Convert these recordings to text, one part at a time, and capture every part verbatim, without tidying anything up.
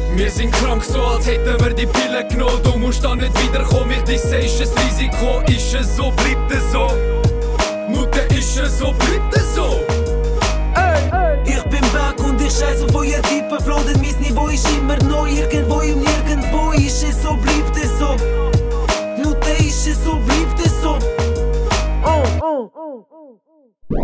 Wir sind krank, so als hätten wir die Pille genommen. Du musst da nicht wiederkommen, ich disse, ist es Risiko. Ist es so, bleibt es so. Mutter, ist es so, bleibt es so. Ich bin back und ich scheiß auf euer Typen Flow, denn mein Niveau ist immer neu. Irgendwo im Nirgendwo ist es so, bleibt es so. Mutter, ist es so, bleibt es so. Oh, oh, oh, oh.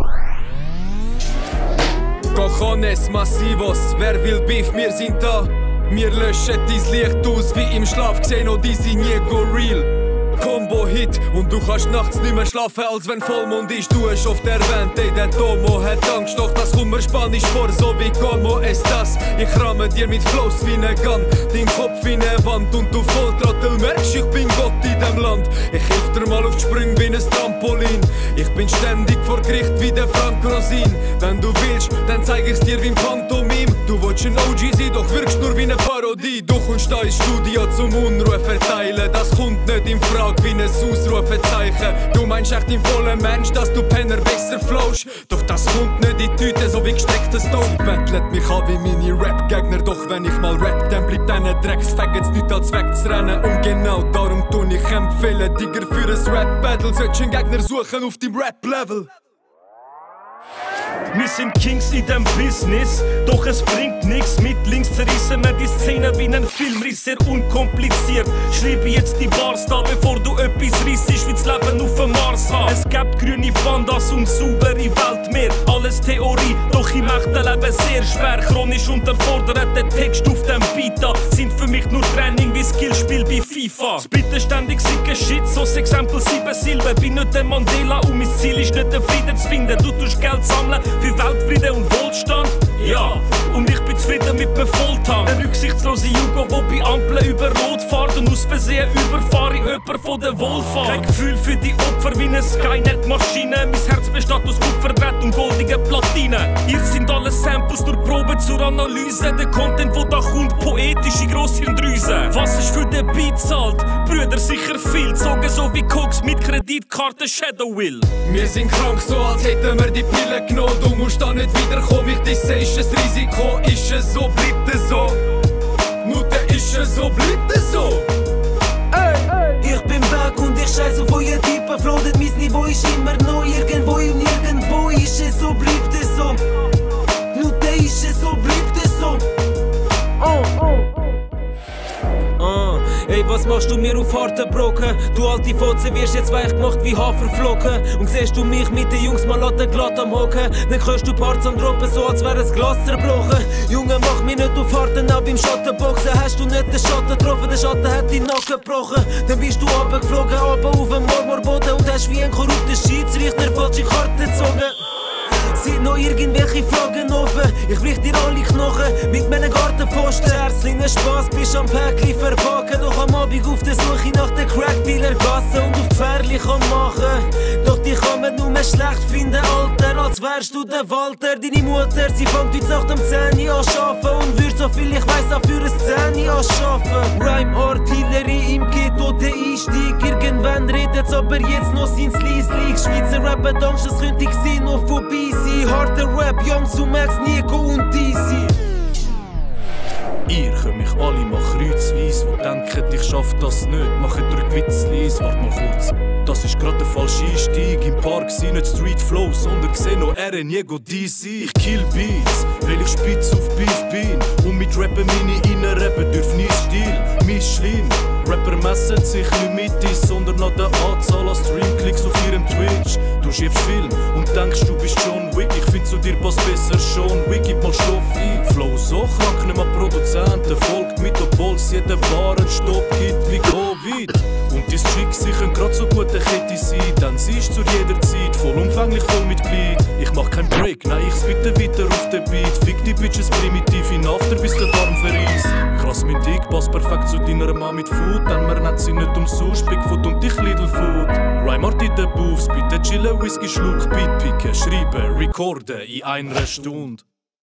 Cojones massivos, wer will Beef, wir sind da. Wir löschen dein Licht aus, wie im Schlaf gesehen und die sind nie go real. Combo-Hit und du kannst nachts nicht mehr schlafen, als wenn Vollmond ist. Du hast oft erwähnt, ey, der Tomo hat Angst, doch das kommt mir Spanisch vor, so wie como estas. Ich ramme dir mit Flows wie ne Gun, dein Kopf wie ne Wand und du Volltrottel merkst, ich bin Gott in dem Land. Ich hilf dir mal auf die Sprünge wie ne Trampolin. Ich bin ständig vor Gericht wie der Frank Rosin. Wenn du willst, dann zeig ich's dir wie ein Pantomim. Du willst ein O G sein, doch wirkst nur wie ne Parodie. Du kommst da ins Studio zum Unruhe verteilen, das kommt nicht in Frage wie ein Ausrufezeichen. Du meinst echt im vollen Mensch, dass du Penner besser flowst. Doch das kommt nicht in die Tüte, so wie gestecktes Stone. Sie bettelt mich an wie meine Rap-Gegner. Doch wenn ich mal rap, dann bleibt diesen Drecksfaggots nicht als wegzurennen. Und genau darum tun ich empfehlen, Digger, für ein Rap-Battle solltest du einen Gegner suchen auf deinem Rap-Level. Wir sind Kings in dem Business, doch es bringt nix. Mit links zerrissen wir die Szene wie ein Filmriss, sehr unkompliziert. Schreibe jetzt die Bars da, bevor du etwas rissest, wie das Leben auf dem Mars hat. Es gibt grüne Pandas und saubere Weltmeer, alles Theorie, doch im echten Leben sehr schwer. Chronisch unterfordert, der Text auf dem Beat da sind für mich nur Training wie Skillspiel bei FIFA. Spitten ständig sicke Shit, so das Exempel sieben Silben. Bin nicht der Mandela und mein Ziel ist nicht den Frieden zu finden. Du tust Geld sammeln für Weltfrieden und Wohlstand, ja. Und ich bin zufrieden mit mir Volltank. Der rücksichtslose Jugo, der bei Ampeln über Rot fährt und aus Versehen überfahre ich jemanden von der Wohlfahrt. Kein Gefühl für die Opfer wie eine Skynet-Maschine. Mein Herz besteht aus Kupferdrett und goldigen Platinen. Ihr sind alle Samples durch Proben zur Analyse. Der Content, der da kommt, poetische Grosshirndrüse. Was ist für den Beat zahlt? Brüder, sicher viel. Zogen so wie Koks mit Kreditkarte Shadow Will. Wir sind krank, so als hätten wir die Pille genommen. Du musst da nicht wiederkommen, ich disse, ist es Risiko. Ist es so, bleibt es so. Mutter, ist es so, bleibt es so. Ich bin back und ich scheiß auf euer Typen Flow, denn mein Niveau ist immer neu. Irgendwo im Nirgendwo ist es so, bleibt es so. Mutter, ist es so, bleibt es so. Oh, oh. Ah, ey, was machst du mir auf harten Brocken? Du alte Fotze wirst jetzt weich gemacht wie Haferflocken. Und siehst du mich mit den Jungs mal an der glatt am Hocken, dann kannst du Parts am droppen, so als wär ein Glas zerbrochen. Junge, mach mich nicht auf harten ab im Schattenboxen. Hast du nicht den Schatten getroffen, der Schatten hat deinen Nacken gebrochen. Dann bist du runtergeflogen, runter auf dem Marmorboden und hast wie ein korrupter Schiedsrichter falsche Karte gezogen. Sind noch irgendwelche Fragen offen? Ich brich dir alle Knochen mit meinen Gartenpfosten. Herzlichen Spaß, bist am Päckli verpacken. Doch am Abend auf der Suche nach den Crackdealer-Gassen und auf gefährlich kann machen. Doch die kann man nur schlecht finden, Alter, als wärst du der Walter. Deine Mutter, sie fängt heute Nacht um zehn Uhr an schaffen und würde so viel ich weiss auch für ein zehn Uhr schaffen. Rhyme-Artillerie im Ghetto, der Einstieg. Irgendwann redet's, aber jetzt noch sind's Lieslig. Schweizer Rap hat Angst, das könnte ich sehen, noch vorbei sein. Harter Rap, Jungs und Max, Nico und D C. Ihr könnt mich alle mal kreuzweise, wo denken, ich schaff das nicht, macht durch Witzlis. Wart mal kurz, das ist grad der falsche Einstieg. Im Park sind nicht Street Flow, sondern Xeno, R N, Diego, D C. Ich kill Beats, weil ich spitz auf Beef bin. Und mit Rappen meine Innenrappen dürfen nicht still. Mich schlimm, Rapper messen sich nicht mit dir, sondern an der Anzahl an Streamklicks auf ihrem Twitch. Du schiebst Film und denkst, du bist John Wick. Ich find zu dir passt besser Sean Wick, gib mal Stoff ein. Flow so krank, nicht mal Produzenten. Folgt mit, obwohl es jeden Bar einen Stopp gibt wie Covid. Und dein Chick, sie können grad so gut eine Kette sein. Denn sie ist zu jeder Zeit vollumfänglich voll mit Glied. Ich mach kein Break, nein, ich spitte weiter auf den Beat. Fick die Bitches primitiv in After, bis der Darm verreist. Krass, mein Dick passt perfekt zu deiner Mann mit Food. Denn man nennt sie nicht umsonst Bigfoot und dich Lidl Food. Rhyme in den Booths, bitte chillen, Whisky, Schluck, Beat picken, schreiben, recorden in einer Stunde.